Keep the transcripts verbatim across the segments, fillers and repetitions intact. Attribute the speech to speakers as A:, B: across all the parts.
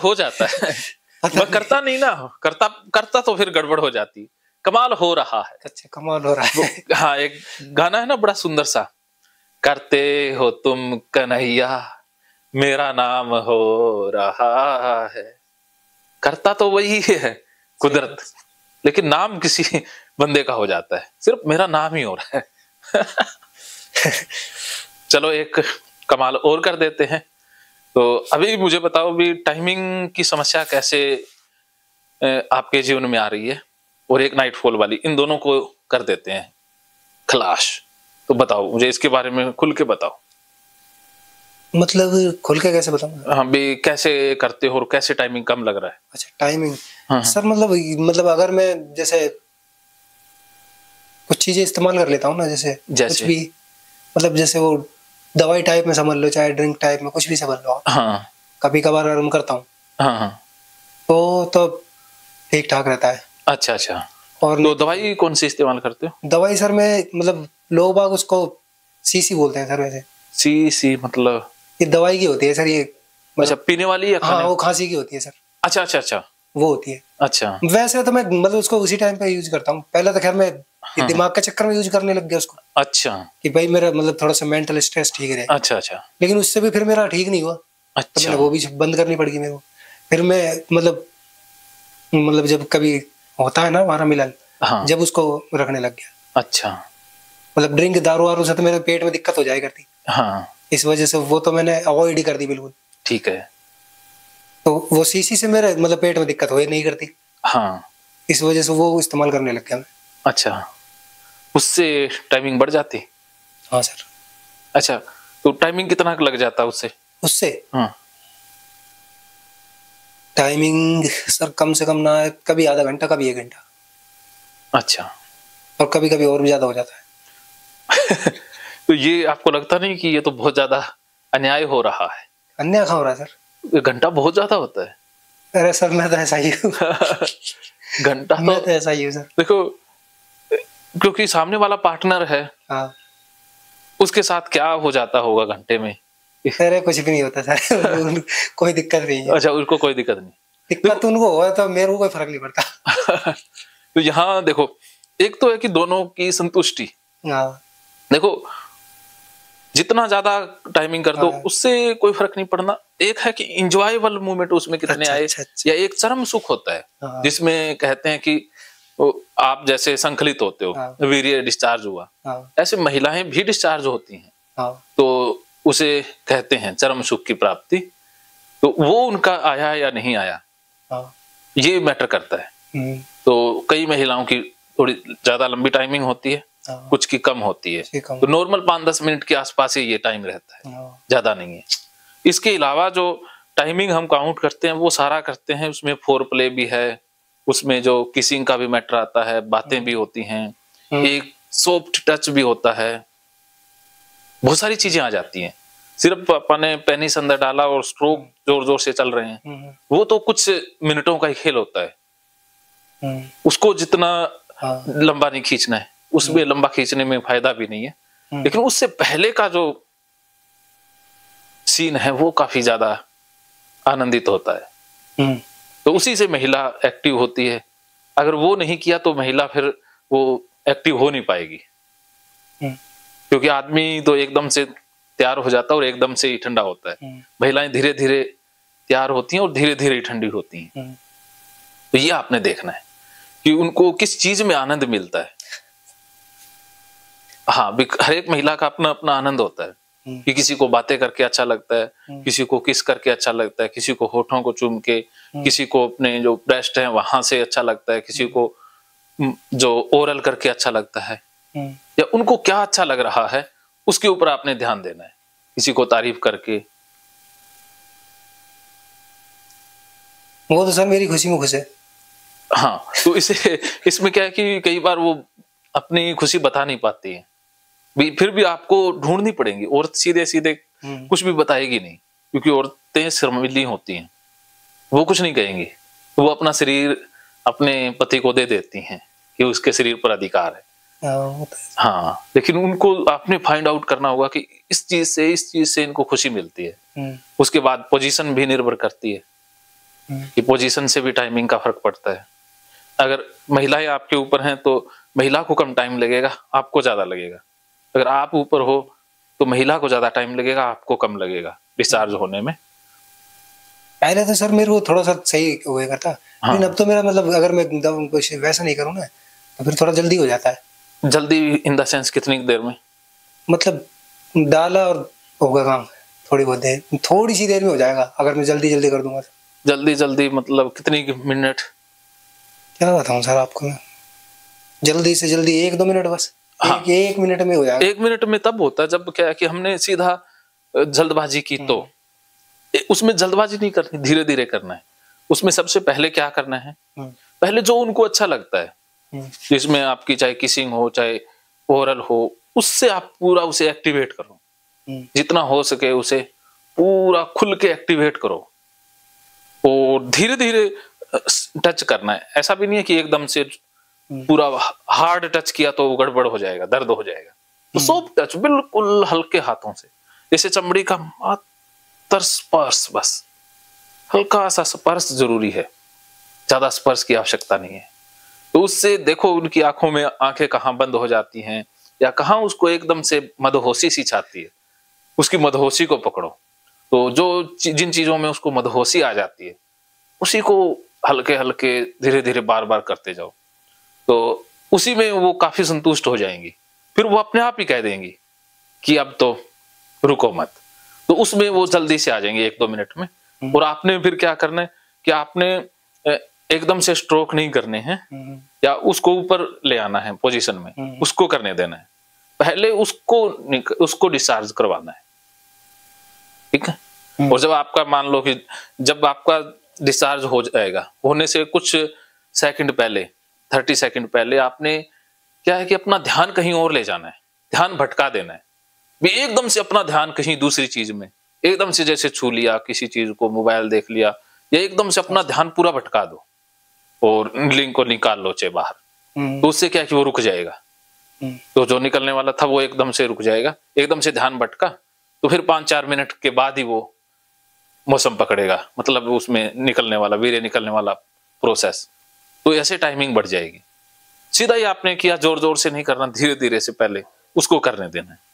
A: हो जाता है। मैं करता नहीं ना, करता करता तो फिर गड़बड़ हो जाती। कमाल हो रहा है।
B: अच्छा, कमाल हो रहा है।
A: हाँ, एक गाना है ना बड़ा सुंदर सा, करते हो तुम कन्हैया मेरा नाम हो रहा है। करता तो वही है कुदरत, लेकिन नाम किसी बंदे का हो जाता है, सिर्फ मेरा नाम ही हो रहा है। चलो एक कमाल और कर देते हैं। तो अभी मुझे बताओ भी टाइमिंग की समस्या कैसे आपके जीवन में आ रही है, और एक नाइटफॉल वाली, इन दोनों को कर देते हैं खलास। तो बताओ मुझे इसके बारे में खुल के बताओ।
B: मतलब खुल के कैसे बताऊं?
A: हाँ भी, कैसे करते हो और कैसे टाइमिंग कम लग रहा है?
B: अच्छा, टाइमिंग।
A: हाँ,
B: सर मतलब मतलब अगर मैं जैसे कुछ चीजें इस्तेमाल कर लेता हूँ ना, जैसे, जैसे कुछ भी, मतलब जैसे वो दवाई टाइप में समझ लो, चाहे ड्रिंक टाइप में, कुछ भी समझ लो।
A: हाँ,
B: कभी कभार आराम करता हूँ।
A: हाँ, हाँ,
B: तो तो ठीक ठाक रहता है।
A: अच्छा अच्छा।
B: और
A: तो दवाई कौन सी इस्तेमाल करते हो?
B: दवाई सर मैं मतलब लोग बाग उसको सीसी बोलते हैं सर। वैसे
A: सी सी मतलब
B: ये दवाई की होती है सर, ये
A: मतलब, अच्छा पीने वाली या खाने?
B: हाँ, वो खांसी की होती है सर।
A: अच्छा अच्छा अच्छा,
B: वो होती है।
A: अच्छा।
B: वैसे तो मैं मतलब उसको उसी टाइम पे यूज करता हूँ। पहले तो खैर मैं
A: हाँ,
B: दिमाग के चक्कर में यूज करने लग गया उसको।
A: अच्छा
B: कि भाई मेरा मतलब थोड़ा सा मेंटल स्ट्रेस ठीक रहे।
A: अच्छा अच्छा।
B: लेकिन उससे भी फिर मेरा ठीक नहीं हुआ।
A: अच्छा,
B: तो मैंने वो भी बंद करनी पड़ेगी मेरे को। फिर मैं मतलब मतलब जब कभी होता है ना हमारा मिलन,
A: हाँ,
B: जब उसको रखने लग गया।
A: अच्छा,
B: मतलब ड्रिंक दारू वारू से तो मेरे पेट में दिक्कत हो जाया करती।
A: हाँ,
B: इस वजह से वो तो मैंने अवॉइड ही कर दी बिल्कुल।
A: ठीक है।
B: तो वो सीसी से मेरे मतलब पेट में दिक्कत हो ही नहीं करती।
A: हाँ,
B: इस वजह से वो इस्तेमाल करने लग गया मैं।
A: अच्छा, उससे टाइमिंग बढ़ जाती?
B: हाँ सर।
A: अच्छा, तो टाइमिंग कितना लग जाता है उससे?
B: उससे
A: हाँ,
B: टाइमिंग सर कम से कम ना, कभी आधा घंटा, कभी एक घंटा।
A: अच्छा।
B: और कभी कभी और भी ज्यादा हो जाता है।
A: तो ये आपको लगता नहीं कि ये तो बहुत ज्यादा अन्याय हो रहा है?
B: अन्याय कहाँ हो रहा है सर?
A: घंटा बहुत ज्यादा होता है।
B: अरे सर मैं तो ऐसा ही हूँ।
A: घंटा
B: मैं
A: तो
B: तो ऐसा ही हूँ सर।
A: देखो, क्योंकि सामने वाला पार्टनर है,
B: हाँ,
A: उसके साथ क्या हो जाता होगा घंटे में?
B: अरे कुछ भी नहीं होता सर। कोई दिक्कत नहीं है।
A: अच्छा, उनको कोई दिक्कत नहीं?
B: दिक्कत उनको हो तो मेरे को कोई फर्क नहीं पड़ता।
A: तो यहाँ देखो, एक तो है कि दोनों की संतुष्टि।
B: हाँ,
A: देखो, जितना ज्यादा टाइमिंग कर दो
B: हाँ,
A: उससे कोई फर्क नहीं पड़ना। एक है कि इंजॉयबल मोमेंट उसमें कितने
B: अच्छा,
A: आए,
B: अच्छा, अच्छा।
A: या एक चरम सुख होता है,
B: हाँ,
A: जिसमें कहते हैं कि वो आप जैसे संकलित होते हो,
B: हाँ,
A: वीर्य डिस्चार्ज हुआ,
B: हाँ,
A: ऐसे महिलाएं भी डिस्चार्ज होती हैं,
B: हाँ,
A: तो उसे कहते हैं चरम सुख की प्राप्ति। तो वो उनका आया या नहीं आया,
B: हाँ,
A: ये मैटर करता है।
B: हम्म,
A: तो कई महिलाओं की थोड़ी ज्यादा लंबी टाइमिंग होती है,
B: हाँ,
A: कुछ की कम होती है।
B: ठीक है।
A: तो नॉर्मल पाँच दस मिनट के आसपास ही ये टाइम रहता है,
B: हाँ,
A: ज्यादा नहीं है। इसके अलावा जो टाइमिंग हम काउंट करते हैं वो सारा करते हैं, उसमें फोर प्ले भी है, उसमें जो किसिंग का भी मैटर आता है, बातें भी होती हैं,
B: हम्म,
A: एक सॉफ्ट टच भी होता है, बहुत सारी चीजें आ जाती हैं। सिर्फ अपने पेनिस अंदर डाला और स्ट्रोक जोर जोर से चल रहे हैं,
B: हम्म,
A: वो तो कुछ मिनटों का ही खेल होता है।
B: हम्म,
A: उसको जितना
B: हाँ,
A: लंबा नहीं खींचना है, उसमें लंबा खींचने में फायदा भी नहीं है। लेकिन उससे पहले का जो सीन है वो काफी ज्यादा आनंदित होता है।
B: हम्म,
A: तो उसी से महिला एक्टिव होती है। अगर वो नहीं किया तो महिला फिर वो एक्टिव हो नहीं पाएगी,
B: हम्म,
A: क्योंकि आदमी तो एकदम से तैयार हो जाता है और एकदम से ही ठंडा होता है।
B: हम्म,
A: महिलाएं धीरे धीरे तैयार होती हैं और धीरे धीरे ठंडी होती हैं।
B: हम्म,
A: तो ये आपने देखना है कि उनको किस चीज में आनंद मिलता है। हाँ, हर एक महिला का अपना अपना आनंद होता है कि किसी को बातें करके अच्छा लगता है, किसी को किस करके अच्छा लगता है, किसी को होठों को चूम के, किसी को अपने जो ब्रेस्ट है वहां से अच्छा लगता है, किसी को जो ओरल करके अच्छा लगता है, या उनको क्या अच्छा लग रहा है उसके ऊपर आपने ध्यान देना है। किसी को तारीफ करके।
B: वो तो सर मेरी खुशी में खुश है।
A: हाँ, तो इसे इसमें क्या है कि कई बार वो अपनी खुशी बता नहीं पाती है, भी फिर भी आपको ढूंढनी पड़ेगी। औरत सीधे सीधे कुछ भी बताएगी नहीं, क्योंकि औरतें शर्मीली होती हैं, वो कुछ नहीं कहेंगी। वो अपना शरीर अपने पति को दे देती हैं कि उसके शरीर पर अधिकार है। हाँ, लेकिन उनको आपने फाइंड आउट करना होगा कि इस चीज से इस चीज से इनको खुशी मिलती है। उसके बाद पोजीशन भी निर्भर करती है। कि पोजीशन से भी टाइमिंग का फर्क पड़ता है। अगर महिलाएं आपके ऊपर हैं तो महिला को कम टाइम लगेगा, आपको ज्यादा लगेगा। अगर आप ऊपर हो तो महिला को ज्यादा टाइम लगेगा, आपको कम लगेगा डिस्चार्ज होने में।
B: पहले तो सर मेरे को थोड़ा सा सही हुआ करता,
A: हाँ।
B: लेकिन अब तो मेरा मतलब अगर मैं एकदम कुछ वैसा नहीं करूँ ना तो फिर थोड़ा जल्दी हो जाता है।
A: जल्दी इन द सेंस कितनी देर में?
B: मतलब डाला और होगा काम, थोड़ी बहुत देर, थोड़ी सी देर में हो जाएगा अगर मैं जल्दी जल्दी कर दूंगा।
A: जल्दी जल्दी मतलब कितनी मिनट?
B: क्या बताऊं सर आपको मैं, जल्दी से जल्दी एक दो मिनट बस। हाँ। एक, एक मिनट में हो जाएगा।
A: एक मिनट में तब होता है जब क्या है कि हमने सीधा जल्दबाजी की, तो उसमें जल्दबाजी नहीं करनी, धीरे धीरे करना है। उसमें सबसे पहले क्या करना है, पहले जो उनको अच्छा लगता है, जिसमें आपकी चाहे किसिंग हो चाहे ओरल हो, उससे आप पूरा उसे एक्टिवेट करो, जितना हो सके उसे पूरा खुल के एक्टिवेट करो और धीरे धीरे टच करना है। ऐसा भी नहीं है कि एकदम से पूरा हार्ड टच किया तो गड़बड़ हो जाएगा, दर्द हो जाएगा। तो सॉफ्ट टच, बिल्कुल हल्के हाथों से, जैसे चमड़ी का मात्र स्पर्श, बस हल्का सा स्पर्श जरूरी है, ज्यादा स्पर्श की आवश्यकता नहीं है। तो उससे देखो उनकी आंखों में आंखें कहाँ बंद हो जाती हैं या कहाँ उसको एकदम से मदहोशी सी छाती है, उसकी मदहोशी को पकड़ो। तो जो जिन चीजों में उसको मदहोशी आ जाती है उसी को हल्के हल्के धीरे धीरे बार बार करते जाओ, तो उसी में वो काफी संतुष्ट हो जाएंगी। फिर वो अपने आप ही कह देंगी कि अब तो रुको मत, तो उसमें वो जल्दी से आ जाएंगे एक दो मिनट में। और आपने फिर क्या करना है कि आपने एकदम से स्ट्रोक नहीं करने हैं या उसको ऊपर ले आना है पोजीशन में, उसको करने देना है। पहले उसको उसको डिस्चार्ज करवाना है, ठीक है। और जब आपका मान लो कि जब आपका डिस्चार्ज हो जाएगा, होने से कुछ सेकंड पहले, थर्टी सेकंड पहले आपने क्या है कि अपना ध्यान कहीं और ले जाना है, ध्यान भटका देना है। भी एकदम से अपना ध्यान कहीं दूसरी चीज में, एकदम से जैसे छू लिया किसी चीज को, मोबाइल देख लिया, या एकदम से अपना ध्यान पूरा भटका दो और लिंक को निकाल लो चे बाहर, तो उससे क्या है कि वो रुक जाएगा। तो जो निकलने वाला था वो एकदम से रुक जाएगा। एकदम से ध्यान भटका तो फिर पांच चार मिनट के बाद ही वो मौसम पकड़ेगा, मतलब उसमें निकलने वाला, वीर्य निकलने वाला प्रोसेस। तो ऐसे टाइमिंग बढ़ जाएगी। सीधा ही आपने किया, जोर जोर से नहीं करना, धीरे धीरे से पहले उसको करने देना है।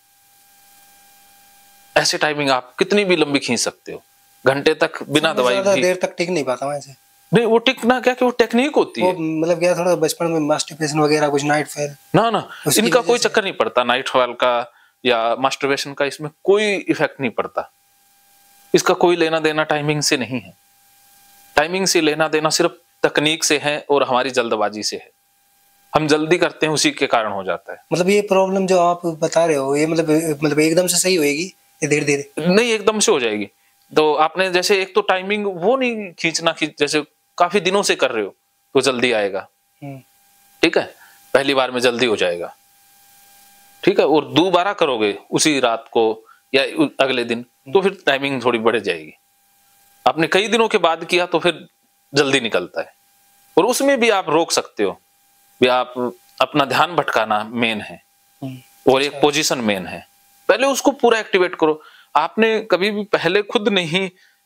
A: ऐसे टाइमिंग आप कितनी भी लंबी खींच सकते हो, घंटे तक बिना दवाई।
B: ज्यादा देर तक टिक नहीं पाता हूं ऐसे।
A: नहीं, वो टिकना क्या कि वो टेक्निक होती है।
B: मतलब क्या थोड़ा बचपन में मास्टरबेशन वगैरह कुछ नाइट फेयर,
A: ना ना इनका कोई चक्कर नहीं पड़ता, नाइट फेयर का या मास्टरबेशन का इसमें कोई इफेक्ट नहीं पड़ता। इसका कोई लेना देना टाइमिंग से नहीं है। टाइमिंग से लेना देना सिर्फ तकनीक से है और हमारी जल्दबाजी से है। हम जल्दी करते हैं, उसी के कारण हो जाता है।
B: मतलब ये प्रॉब्लम जो आप बता रहे हो, ये मतलब मतलब एकदम से सही होएगी या धीरे धीरे?
A: नहीं, एकदम से हो जाएगी। तो आपने जैसे एक तो टाइमिंग वो नहीं खींचना, खींच जैसे काफी दिनों से कर रहे हो तो जल्दी आएगा, ठीक है, पहली बार में जल्दी हो जाएगा, ठीक है। और दोबारा करोगे उसी रात को या अगले दिन तो फिर टाइमिंग थोड़ी बढ़ जाएगी। आपने कई दिनों के बाद किया तो फिर जल्दी निकलता है। और उसमें भी आप रोक सकते हो, भी आप अपना ध्यान भटकाना मेन है और एक पोजीशन मेन है, पहले उसको पूरा एक्टिवेट करो। आपने कभी भी पहले खुद नहीं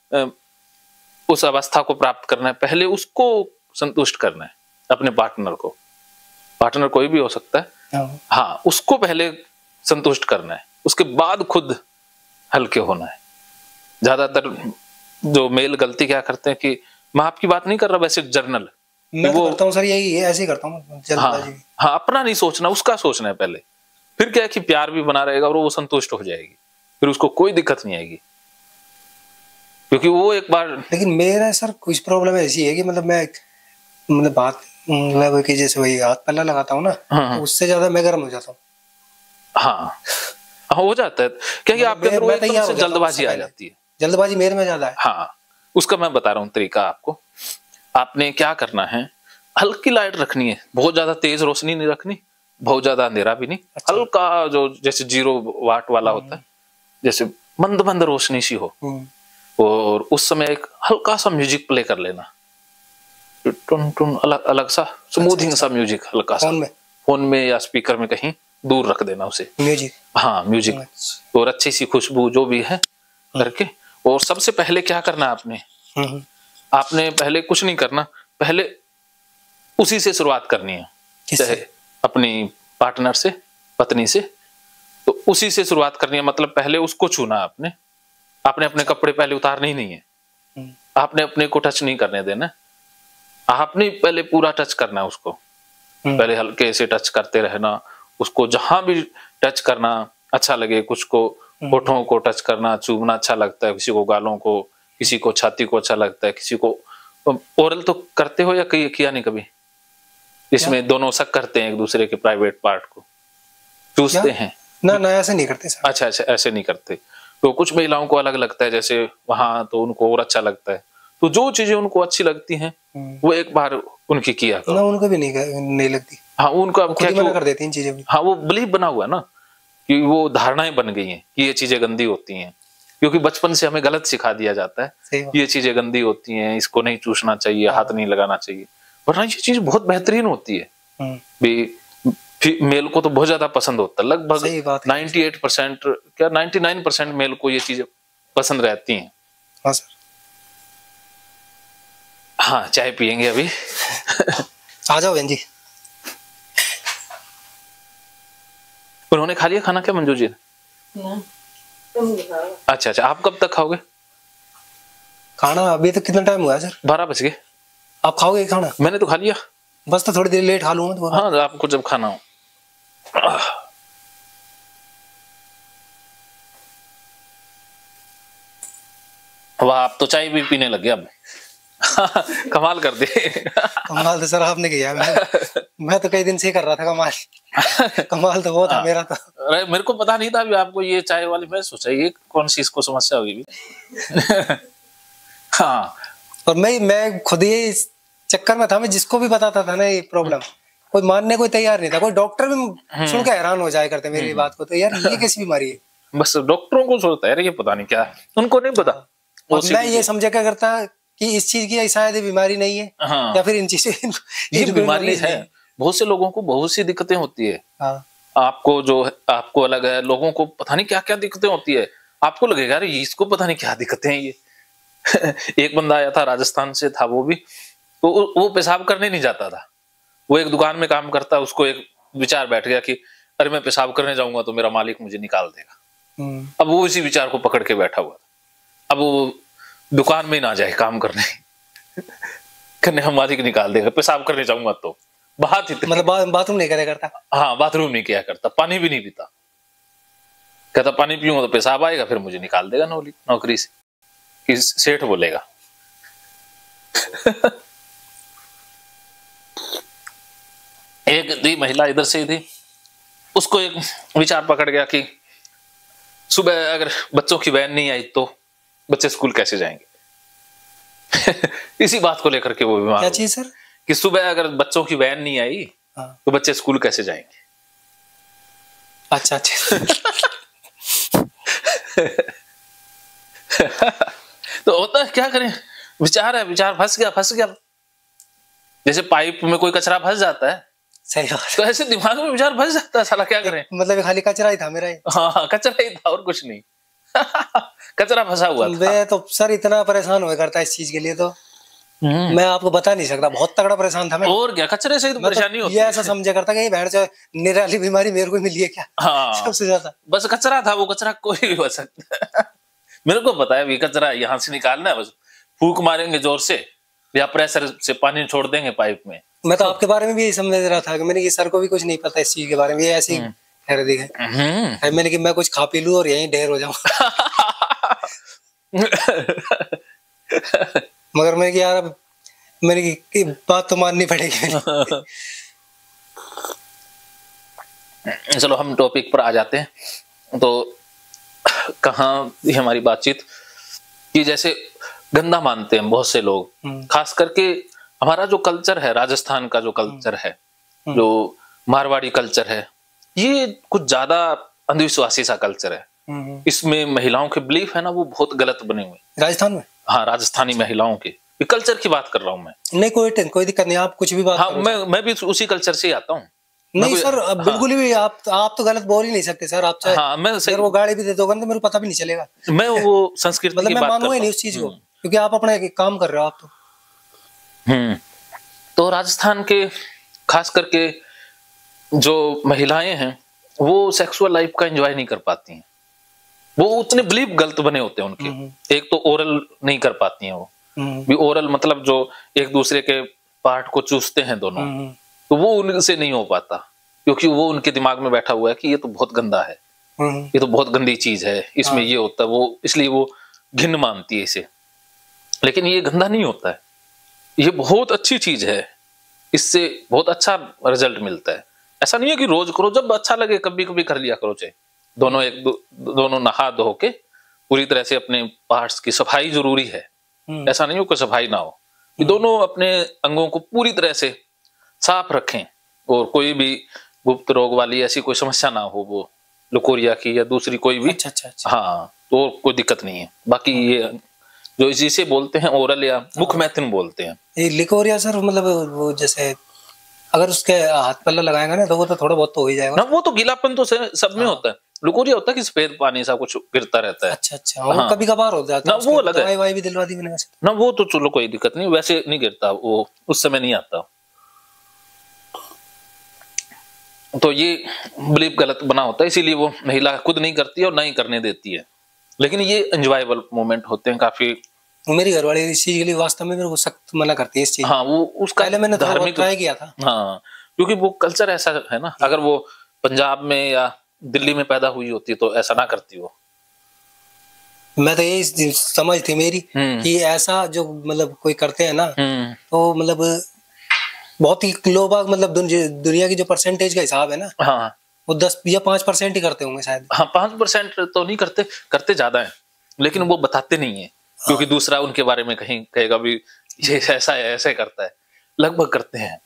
A: उस अवस्था को प्राप्त करना है, पहले उसको संतुष्ट करना है, अपने पार्टनर को, पार्टनर कोई भी हो सकता है, हाँ, उसको पहले संतुष्ट करना है, उसके बाद खुद हल्के होना है। ज्यादातर जो मेल गलती क्या करते हैं कि मैं आपकी बात नहीं कर रहा, वैसे जर्नल
B: मैं वो करता हूं सर, यही है, ऐसे ही करता हूं।
A: हाँ, हाँ, अपना नहीं सोचना, उसका सोचना है पहले। फिर क्या है कि प्यार भी बना रहेगा और वो संतुष्ट हो जाएगी, फिर उसको कोई दिक्कत नहीं आएगी, क्योंकि वो एक बार।
B: लेकिन मेरा सर कुछ प्रॉब्लम ऐसी है कि मतलब मैं मतलब बात मतलब कि जैसे वही हाथ पल्ला लगाता हूँ ना, हाँ, तो उससे ज्यादा मैं गर्म हो जाता हूँ।
A: हाँ, हो जाता है, क्या कि आपके अंदर एकदम से जल्दबाजी आ जाती है।
B: जल्दबाजी मेरे में ज्यादा है।
A: हाँ, उसका मैं बता रहा हूँ तरीका आपको। आपने क्या करना है, हल्की लाइट रखनी है, बहुत ज्यादा तेज रोशनी नहीं रखनी, बहुत ज्यादा अंधेरा भी नहीं। अच्छा। हल्का जो जैसे जीरो वाट वाला होता है, जैसे मंद मंद रोशनी सी हो, और उस समय एक हल्का सा म्यूजिक प्ले कर लेना, टुन टुन अलग अलग सा स्मूथिंग सा म्यूजिक, हल्का सा फोन में या स्पीकर में कहीं दूर रख देना उसे, म्यूजिक। हाँ, म्यूजिक, और अच्छी सी खुशबू जो भी है करके। और सबसे पहले क्या करना है आपने, आपने पहले कुछ नहीं करना, पहले उसी से शुरुआत करनी है, चाहे अपनी पार्टनर से, पत्नी से, तो उसी से शुरुआत करनी है। मतलब पहले उसको छूना है आपने, आपने अपने कपड़े पहले उतारने ही नहीं है, आपने अपने को टच नहीं करने देना, आपने पहले पूरा टच करना है उसको, पहले हल्के से टच करते रहना उसको, जहां भी टच करना अच्छा लगे, कुछ को होठों को टच करना, चूमना अच्छा लगता है, किसी को गालों को, किसी को छाती को अच्छा लगता है, किसी को ओरल तो करते हो या कहीं किया नहीं कभी, इसमें दोनों शक करते हैं एक दूसरे के प्राइवेट पार्ट को, चूसते हैं
B: ना? ना ऐसे नहीं करते सर।
A: अच्छा अच्छा, ऐसे नहीं करते। तो कुछ महिलाओं को अलग लगता है, जैसे वहां तो उनको और अच्छा लगता है, तो जो चीजें उनको अच्छी लगती हैं वो एक बार उनकी किया करो।
B: ना उनको भी नहीं नहीं लगती।
A: हाँ, उनको
B: क्या मना कर देती हैं चीजें भी।
A: हाँ, वो बिलीफ बना हुआ है ना, कि वो धारणाएं बन गई हैं कि ये चीजें गंदी होती हैं, क्योंकि बचपन से हमें गलत सिखा दिया जाता है ये चीजें गंदी होती हैं, इसको नहीं चूसना चाहिए, हाथ नहीं लगाना चाहिए, वरना ये चीज बहुत बेहतरीन होती है। भी मेल को तो बहुत ज्यादा पसंद होता है, लगभग अट्ठानवे परसेंट क्या निन्यानवे परसेंट मेल को ये चीजें पसंद रहती हैं।
B: हाँ सर।
A: हाँ, चाय पियेंगे अभी।
B: आ जाओ बहन जी।
A: उन्होंने खा लिया खाना क्या मंजू जी ने? अच्छा अच्छा, आप कब तक खाओगे
B: खाना? अभी तक कितना टाइम हुआ है सर?
A: बारह बज गए।
B: आप खाओगे खाना?
A: मैंने तो खा लिया,
B: बस तो थोड़ी देर लेट खा लूंगा तो।
A: हाँ, आपको जब खाना हो। वाह, आप तो चाय भी पीने लग गए अब। कमाल कर दे।
B: कमाल तो सर आपने किया, मैं मैं तो कई दिन से कर रहा था कमाल। कमाल तो वो था मेरा तो।
A: अरे मेरे को पता नहीं था अभी आपको ये चाय वाली, मैं सोचा ये कौन सी इसको समस्या होगी भी। हाँ,
B: और मैं मैं खुद ही इस चक्कर में था, मैं जिसको भी बताता था ना ये प्रॉब्लम, कोई मानने को तैयार नहीं था। कोई डॉक्टर भी सुन के हैरान हो जाया करते मेरी बात को, तो यार ये कैसी बीमारी है।
A: बस डॉक्टरों को सोचता है ये पता नहीं क्या, उनको नहीं पता।
B: और मैं ये समझा क्या करता कि इस चीज की शायद बीमारी नहीं है। हाँ। या फिर इन चीजें
A: ये बीमारी है। बहुत से लोगों को बहुत सी दिक्कतें होती है।
B: हाँ।
A: आपको जो आपको अलग है, लोगों को पता नहीं क्या क्या दिक्कतें होती है। आपको लगेगा अरे इसको पता नहीं क्या दिक्कतें हैं ये। एक बंदा आया था राजस्थान से था वो भी, तो वो पेशाब करने नहीं जाता था, वो एक दुकान में काम करता, उसको एक विचार बैठ गया कि अरे मैं पेशाब करने जाऊंगा तो मेरा मालिक मुझे निकाल देगा। अब वो इसी विचार को पकड़ के बैठा हुआ था। अब वो दुकान में ना जाए काम करने करने हम मालिक निकाल देगा, पेशाब करने जाऊंगा तो बात ही
B: मतलब बा, बाथरूम नहीं करे करता।
A: हाँ, बाथरूम नहीं किया करता, पानी भी नहीं पीता, कहता पानी पीऊंगा तो पेशाब आएगा फिर मुझे निकाल देगा नौकरी से, कि सेठ बोलेगा। एक दी महिला इधर से थी, उसको एक विचार पकड़ गया कि सुबह अगर बच्चों की वैन नहीं आई तो बच्चे स्कूल कैसे जाएंगे। इसी बात को लेकर के वो बीमार।
B: क्या चीज सर?
A: कि सुबह अगर बच्चों की वैन नहीं आई हाँ। तो बच्चे स्कूल कैसे जाएंगे।
B: अच्छा अच्छा।
A: तो होता है, क्या करें, विचार है, विचार फंस गया फंस गया जैसे पाइप में कोई कचरा फंस जाता है।
B: सही बात।
A: तो ऐसे दिमाग में विचार फंस जाता है, साला क्या करें।
B: मतलब खाली कचरा ही था मेरा ही।
A: हाँ, कचरा ही था और कुछ नहीं। कचरा फंसा हुआ था।
B: मैं तो सर इतना परेशान हुआ करता इस चीज के लिए, तो मैं आपको बता नहीं सकता, बहुत तगड़ा परेशान था मैं।
A: और क्या, कचरे से ही तो परेशानी होती है।
B: ये ऐसा समझा करता कि बहन से निराली बीमारी मेरे को मिली है क्या। हाँ, सबसे ज्यादा
A: बस कचरा था, वो कचरा कोई भी हो सकता है। मेरे को पता है कचरा यहाँ से निकालना है, बस फूंक मारेंगे जोर से या प्रेशर से पानी छोड़ देंगे पाइप में।
B: मैं तो आपके बारे में भी यही समझ रहा था कि मैंने कि सर को भी कुछ नहीं पता इस चीज के बारे में, ये ऐसी खैर दिखे मैंने कि मैं कुछ खा पी लूं और यहीं ढेर हो जाऊं। मगर मैं कि यार अब मैंने की बात तो माननी पड़ेगी।
A: चलो हम टॉपिक पर आ जाते हैं। तो कहाँ हमारी बातचीत कि जैसे गंदा मानते हैं बहुत से लोग, खास करके हमारा जो कल्चर है, राजस्थान का जो कल्चर है, जो मारवाड़ी कल्चर है, ये कुछ ज्यादा अंधविश्वासी सा कल्चर है। इसमें महिलाओं के बिलीफ है ना, वो बहुत गलत बने हुए।
B: राजस्थान में?
A: हाँ, राजस्थानी महिलाओं के कल्चर की बात कर रहा हूँ मैं।
B: नहीं, कोई कोई दिक्कत नहीं, आप कुछ भी बात।
A: हाँ, मैं मैं भी उसी कल्चर से ही आता हूँ।
B: नहीं सर, हाँ। बिल्कुल भी आप आप तो गलत बोल ही नहीं सकते सर। आप चाहे
A: हाँ, मैं
B: सही... वो गाड़ी भी दे दोगे तो मेरे को पता भी नहीं चलेगा।
A: मैं वो संस्कृति
B: मतलब
A: की
B: मैं
A: बात
B: मानूंगा नहीं उस चीज को, क्योंकि आप अपना काम कर रहे हो। आप तो
A: हम्म तो राजस्थान के खास करके जो महिलाएं हैं वो सेक्सुअल लाइफ का एंजॉय नहीं कर पाती हैं। वो उतने बिलीव गलत बने होते हैं उनके। एक तो ओरल नहीं कर पाती हैं वो भी, ओरल मतलब जो एक दूसरे के पार्ट को चूसते हैं दोनों, तो वो उनसे नहीं हो पाता क्योंकि वो उनके दिमाग में बैठा हुआ है कि ये तो बहुत गंदा है, ये तो बहुत गंदी चीज है, इसमें ये होता है, वो इसलिए वो घिन मानती है इसे। लेकिन ये गंदा नहीं होता है, ये बहुत अच्छी चीज है, इससे बहुत अच्छा रिजल्ट मिलता है। ऐसा नहीं है कि रोज करो, जब अच्छा लगे कभी कभी कर लिया करो। चाहे दोनों एक दो, दोनों नहा धो के पूरी तरह से अपने पार्ट्स की सफाई जरूरी है। ऐसा नहीं हो कि सफाई ना हो, कि दोनों अपने अंगों को पूरी तरह से साफ रखें और कोई भी गुप्त रोग वाली ऐसी कोई समस्या ना हो, वो लुकोरिया की या दूसरी कोई भी।
B: अच्छा, अच्छा, अच्छा।
A: हाँ, तो कोई दिक्कत नहीं है। बाकी ये जो जिसे बोलते हैं ओरल या मुख मैथुन बोलते हैं,
B: ये लिकोरिया सर मतलब वो जैसे अगर उसके हाथ पल्ला लगाएगा ना तो वो तो थोड़ा बहुत तो हो ही जाएगा
A: ना। वो तो गीलापन तो सब में होता है। लुकोरिया होता है कि सफेद पानी सा कुछ गिरता रहता है।
B: अच्छा अच्छा, हाँ, कभी कभार हो जाता है
A: ना, वो अलग है।
B: दवाई भी दिलवा दी मैंने वैसे
A: ना, वो तो चलो कोई दिक्कत नहीं, वैसे नहीं गिरता वो, उस समय नहीं आता। तो ये बिलीव गलत बना होता है, इसीलिए वो महिला खुद नहीं करती है और ना ही करने देती है। लेकिन ये एंजॉयबल मोमेंट होते हैं काफी।
B: मेरी घरवाली इस चीज के लिए वास्तव में मेरे को सख्त मना करती है इस चीज।
A: हाँ, वो उसका
B: पहले मैंने धार्मिक ट्राई किया था।
A: हाँ, क्योंकि वो कल्चर ऐसा है ना। अगर वो पंजाब में या दिल्ली में पैदा हुई होती तो ऐसा ना करती वो।
B: मैं तो यही समझ थी मेरी कि ऐसा जो मतलब कोई करते हैं ना तो मतलब बहुत ही लोग मतलब दुनिया की जो परसेंटेज का हिसाब है ना,
A: हाँ,
B: वो दस या पांच परसेंट ही करते होंगे शायद।
A: हाँ, पांच परसेंट तो नहीं करते, करते ज्यादा है, लेकिन वो बताते नहीं है क्योंकि दूसरा उनके बारे में कहीं कहेगा भी ये ऐसा है, ऐसे करता है। लगभग करते हैं,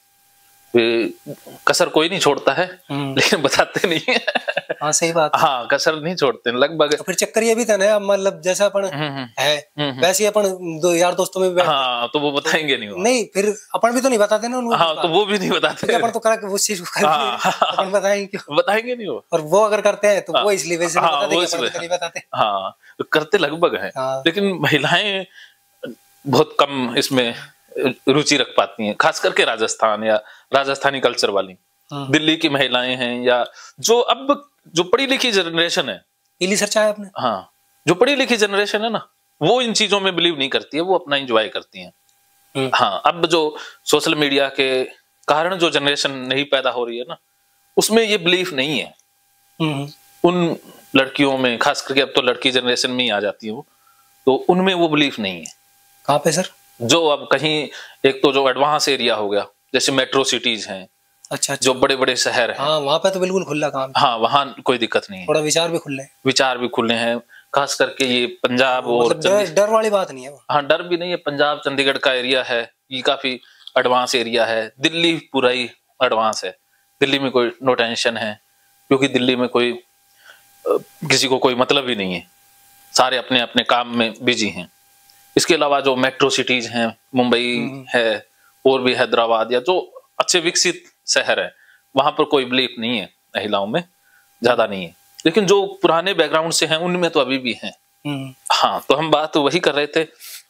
A: कसर कोई नहीं छोड़ता है, लेकिन बताते नहीं है।
B: हाँ, सही बात।
A: हाँ, कसर नहीं छोड़ते लगभग।
B: तो फिर चक्कर ये भी था ना, मतलब जैसा अपन है वैसे अपन दो यार दोस्तों में भी।
A: हाँ, तो वो बताएंगे नहीं, वो
B: नहीं, फिर अपन भी तो नहीं बताते ना उनको।
A: हाँ, तो वो भी नहीं बताते।
B: अपन तो कर उस चीज को अपन बताएंगे क्यों?
A: बताएंगे नहीं वो।
B: और वो अगर करते हैं तो वो इसलिए वैसे नहीं बताते।
A: हाँ, करते लगभग है, लेकिन महिलाएं बहुत कम इसमें रुचि रख पाती हैं, खास करके राजस्थान या राजस्थानी कल्चर वाली। दिल्ली की महिलाएं हैं या जो अब जो पढ़ी लिखी जनरेशन है,
B: इली सर चाहे आपने।
A: हाँ, जो पढ़ी लिखी जनरेशन है ना, वो इन चीजों में बिलीव नहीं करती है, वो अपना एंजॉय करती हैं। हाँ, अब जो सोशल मीडिया के कारण जो जनरेशन नहीं पैदा हो रही है ना, उसमें ये बिलीफ नहीं है उन लड़कियों में, खास करके अब तो लड़की जनरेशन में ही आ जाती है वो, तो उनमें वो बिलीफ नहीं है।
B: कहाँ पे सर?
A: जो अब कहीं एक तो जो एडवांस एरिया हो गया, जैसे मेट्रो सिटीज हैं।
B: अच्छा, अच्छा।
A: जो बड़े बड़े शहर हैं,
B: हाँ, वहाँ पे तो बिल्कुल खुला काम।
A: हाँ, वहाँ कोई दिक्कत नहीं है,
B: थोड़ा विचार भी खुले
A: विचार भी खुले हैं। खास करके ये पंजाब और
B: मतलब डर वाली बात नहीं है।
A: हाँ, डर भी नहीं है। पंजाब चंडीगढ़ का एरिया है, ये काफी एडवांस एरिया है। दिल्ली पूरा ही एडवांस है, दिल्ली में कोई नो टेंशन है, क्योंकि दिल्ली में कोई किसी को कोई मतलब ही नहीं है, सारे अपने अपने काम में बिजी हैं। इसके अलावा जो मेट्रो सिटीज हैं, मुंबई है और भी हैदराबाद या जो अच्छे विकसित शहर है, वहां पर कोई बिलीफ नहीं है महिलाओं में, ज्यादा नहीं है। लेकिन जो पुराने बैकग्राउंड से हैं उनमें तो अभी भी हैं। हाँ, तो हम बात वही कर रहे थे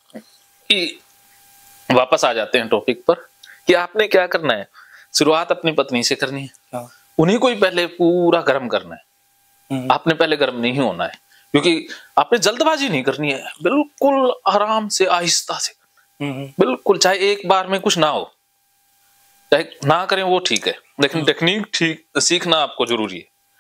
A: कि वापस आ जाते हैं टॉपिक पर कि आपने क्या करना है। शुरुआत अपनी पत्नी से करनी है, उन्हीं को ही पहले पूरा गर्म करना है। आपने पहले गर्म नहीं होना है, क्योंकि आपने जल्दबाजी नहीं करनी है, बिल्कुल आराम से आहिस्ता से, बिल्कुल। चाहे एक बार में कुछ ना हो, चाहे ना करें वो ठीक है, लेकिन टेक्निक ठीक सीखना आपको जरूरी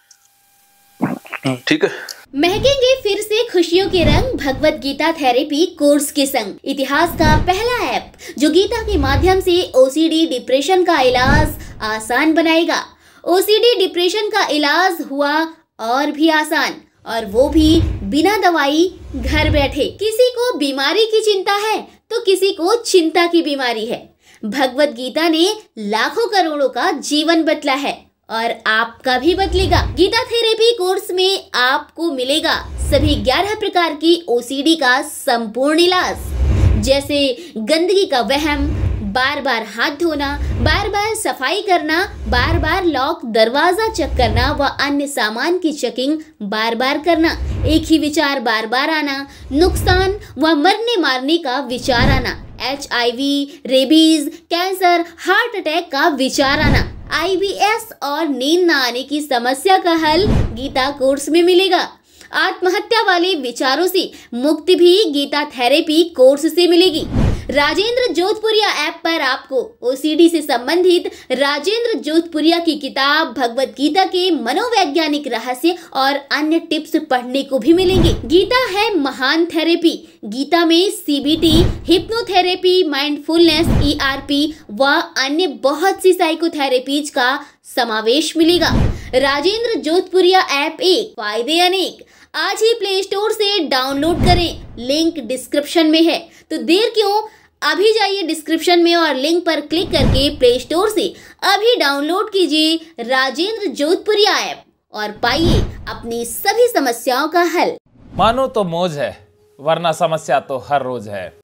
A: है, ठीक है।
C: महकेंगे फिर से खुशियों के रंग भगवत गीता थेरेपी कोर्स के संग। इतिहास का पहला ऐप जो गीता के माध्यम से ओसीडी डिप्रेशन का इलाज आसान बनाएगा। ओसीडी डिप्रेशन का इलाज हुआ और भी आसान, और वो भी बिना दवाई, घर बैठे। किसी को बीमारी की चिंता है तो किसी को चिंता की बीमारी है। भगवत गीता ने लाखों करोड़ों का जीवन बदला है और आपका भी बदलेगा। गीता थेरेपी कोर्स में आपको मिलेगा सभी ग्यारह प्रकार की ओसीडी का संपूर्ण इलाज, जैसे गंदगी का वहम, बार बार हाथ धोना, बार बार सफाई करना, बार बार लॉक दरवाजा चेक करना व अन्य सामान की चेकिंग बार बार करना, एक ही विचार बार बार आना, नुकसान व मरने मारने का विचार आना, H I V, rabies, cancer, heart attack का विचार आना, आई बी एस और नींद न आने की समस्या का हल गीता कोर्स में मिलेगा। आत्महत्या वाले विचारों से मुक्ति भी गीता थेरेपी कोर्स से मिलेगी। राजेंद्र जोधपुरिया ऐप पर आपको ओ सी डी से संबंधित राजेंद्र जोधपुरिया की किताब भगवत गीता के मनोवैज्ञानिक रहस्य और अन्य टिप्स पढ़ने को भी मिलेंगे। गीता है महान थेरेपी। गीता में C B T, hypnotherapy, mindfulness, E R P व अन्य बहुत सी साइकोथेरेपीज का समावेश मिलेगा। राजेंद्र जोधपुरिया ऐप एक, फायदे अनेक। आज ही प्ले स्टोर से डाउनलोड करें, लिंक डिस्क्रिप्शन में है। तो देर क्यों, अभी जाइए डिस्क्रिप्शन में और लिंक पर क्लिक करके प्ले स्टोर से अभी डाउनलोड कीजिए राजेंद्र जोधपुरिया ऐप और पाइए अपनी सभी समस्याओं का हल।
D: मानो तो मौज है, वरना समस्या तो हर रोज है।